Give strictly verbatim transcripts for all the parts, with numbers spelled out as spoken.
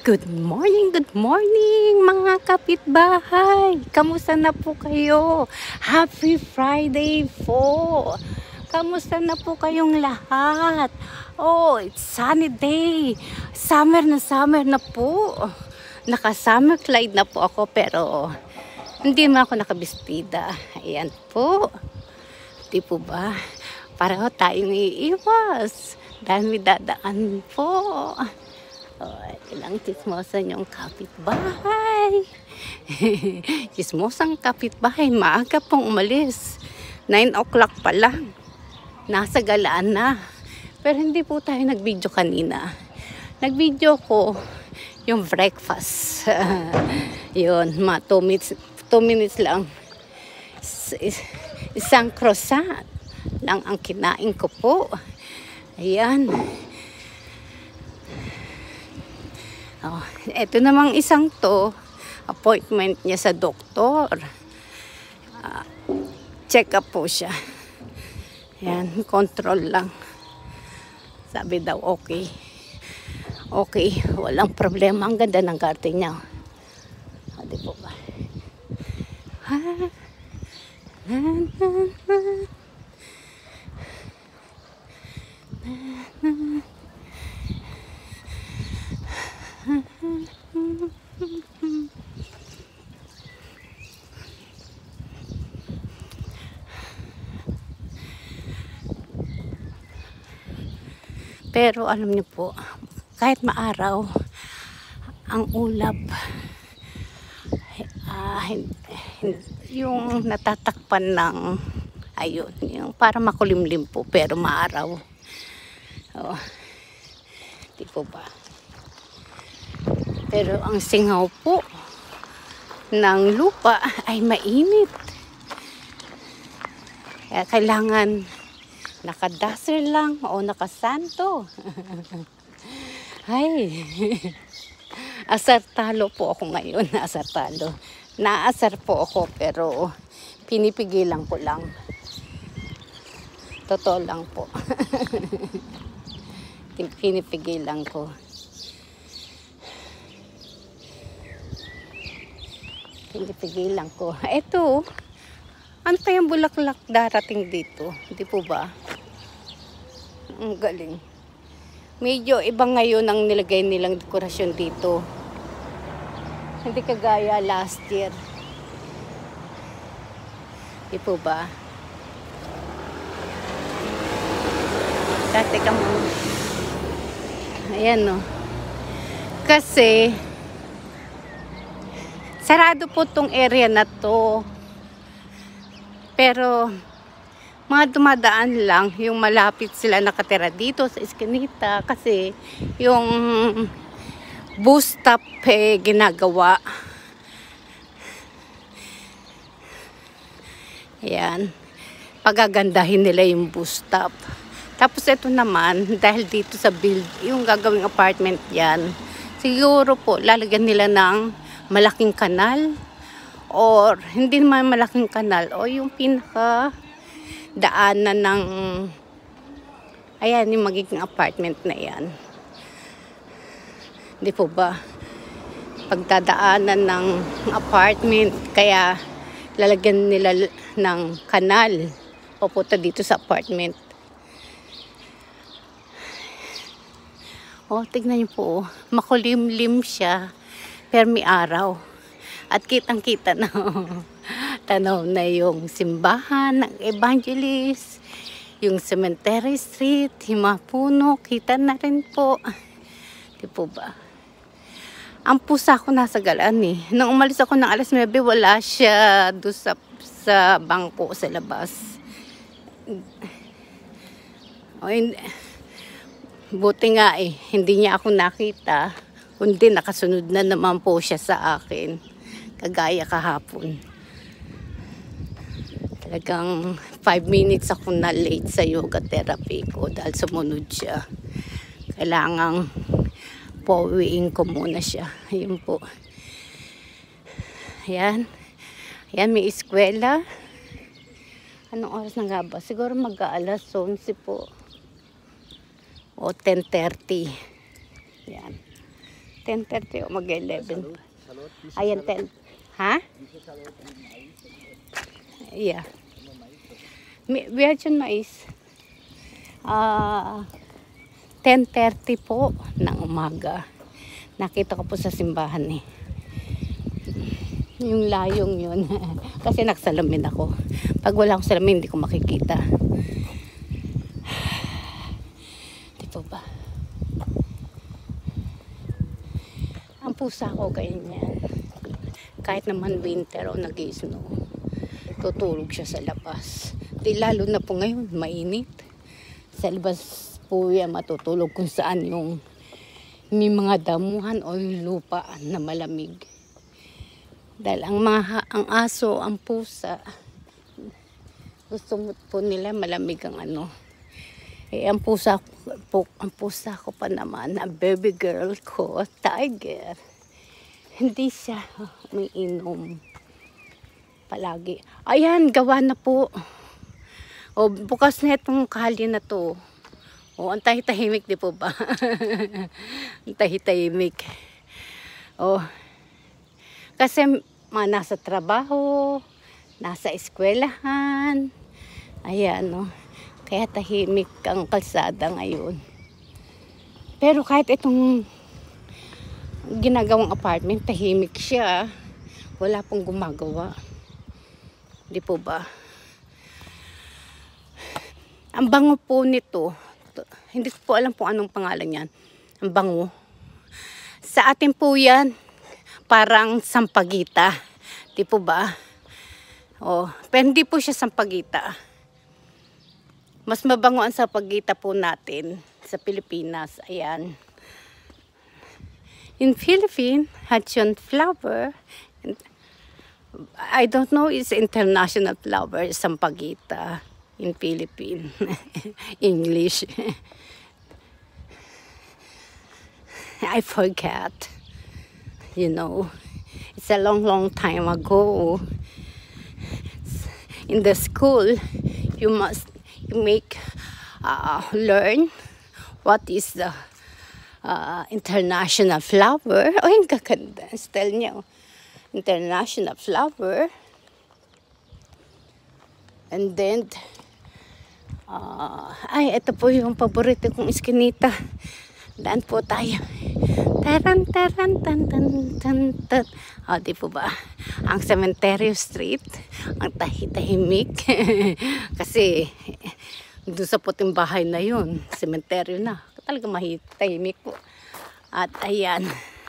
Good morning, good morning mga kapitbahay. Kamusta na po kayo? Happy Friday po. Kamusta na po kayong lahat? Oh, it's sunny day. Summer na summer na po. Naka-summer Clyde na po ako pero hindi man ako nakabistida. Ayan po. Di po ba? Pareho tayong iiwas. Dahil may dadaan po. Oh, ilang chismosan yung kapitbahay. Chismosang kapitbahay, maaga pong umalis. nine o'clock pa lang. Nasa galaan na. Pero hindi po tayo nag-video kanina. Nag-video ko yung breakfast. Yun, mga two minutes, two minutes lang. Is, isang croissant lang ang kinain ko po. Ayan. Oh, ito namang isang to, appointment niya sa doktor. Uh, check up po siya. Yan, control lang. Sabi daw okay. Okay, walang problema. Ang ganda ng garden niya. O, di po ba? Ha? Na, na, na. Na, na. Pero alam niyo po, kahit maaraw, ang ulap, uh, yung natatakpan ng, ayun, yung para makulimlim po, pero maaraw. Oh, di po ba? Pero ang singaw po ng lupa ay mainit. Kaya kailangan nakadaser lang o nakasanto. Ay, asar talo po ako ngayon. Asar talo. Naasar po ako pero pinipigilan ko lang. Totoo lang po. Pinipigilan ko. Pinipigilan ko. Ito, ano pa yung bulaklak darating dito? Hindi po ba? Ang galing. Medyo iba ngayon ang nilagay nilang dekorasyon dito. Hindi kagaya last year. Hindi po ba? Dati ka mo. Ayan no. Kasi sarado po tong area na to. Pero mga dumadaan lang, yung malapit sila nakatira dito sa Eskinita kasi yung bus stop eh, ginagawa. Ayan. Pagagandahin nila yung bus stop. Tapos ito naman, dahil dito sa build, yung gagawing apartment yan, siguro po lalagyan nila ng malaking kanal or hindi naman malaking kanal o yung pinaka daanan ng ayan yung magiging apartment na yan. Hindi po ba pagdadaanan ng apartment kaya lalagyan nila ng kanal papunta dito sa apartment. Oh, tignan niyo po, makulimlim siya pero may araw. At kitang-kita na tanaw na yung simbahan ng Evangelist, yung Cemetery Street, yung mga puno, kita na rin po. Di po ba? Ang pusa ko nasa galaan eh. Nung umalis ako ng alas nuwebe, wala siya doon sa, sa bangko sa labas. O, hindi. Buti nga eh, hindi niya ako nakita. Kundi nakasunod na naman po siya sa akin. Kagaya kahapon. Talagang five minutes ako na late sa yoga therapy ko dahil sumunod siya. Kailangang pauwiin ko muna siya. Ayun po. Ayan. Ayan, may eskwela. Anong oras na nga ba? Siguro mag-aalas eleven po. O ten thirty. Yan. ten thirty o mag-eleven. Ayan, ten. Ha? Yeah. Virgin mais. Ah, ten thirty po ng umaga. Nakita ko po sa simbahan eh. Yung layong yun. Kasi nagsalamin ako. Pag wala akong salamin, hindi ko makikita. Di po ba? Ang pusa ko ganyan. Kahit naman winter o nag-snow, tutulog siya sa labas. Di lalo na po ngayon, mainit. Sa labas po yan matutulog kung saan yung may mga damuhan o yung lupa na malamig. Dahil ang mga ang aso, ang pusa, gusto po nila malamig ang ano. Eh ang pusa po, ang pusa ko pa naman, ang baby girl ko, tiger. Hindi siya may inom palagi. Ayan, gawa na po. O bukas na itong kali na to. O ang tahitahimik, di po ba? Ang tahitahimik. O kasi mga nasa trabaho, nasa eskwelahan. Ayan, no. Kaya tahimik ang kalsada ngayon. Pero kahit itong ginagawang apartment, tahimik siya. Wala pong gumagawa. Di po ba? Ang bango po nito, hindi ko po alam po anong pangalan yan. Ang bango. Sa atin po yan, parang sampagita. Di po ba? Oh, pero hindi po siya sampagita. Mas mabango ang sampagita po natin sa Pilipinas. Ayan. In Philippines, Hatchon flower. I don't know, it's international flower, sampagita. In Philippines. English. I forgot. You know, it's a long, long time ago. In the school, you must you make, uh, learn what is the uh, international flower. Oh, yung kakanda. Style niya. International flower. And then, uh, ay, ito po yung paborito kong iskinita. Daan po tayo. Taran, taran, tan, tan, tan, tan. O, di po ba? Ang Cementerio Street, ang tahitahimik. Kasi, doon sa puting bahay na yun, cementerio na. Talaga mahitahimik po. At ayan.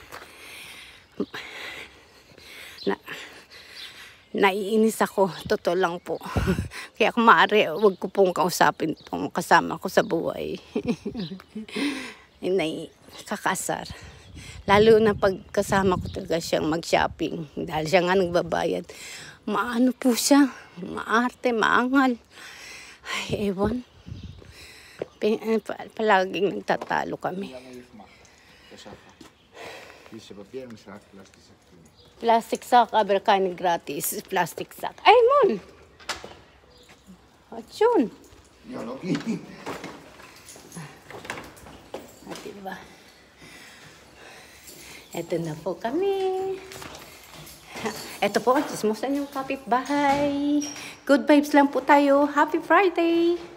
Na, naiinis ako, totoo lang po. Kaya kung maaari, wag ko pong kausapin itong kasama ko sa buhay. Inay, kakasar. Lalo na pagkasama ko talaga siyang mag-shopping. Dahil siya nga nagbabayad. Maano po siya, maarte, maangal. Ay, ewan. Palaging nagtatalo kami. Plastic sack, aberkani gratis. Plastic sack. Ay, mon! At yun. At diba? Ito na po kami. Ito po, chismosan yung kapitbahay. Good vibes lang po tayo. Happy Friday!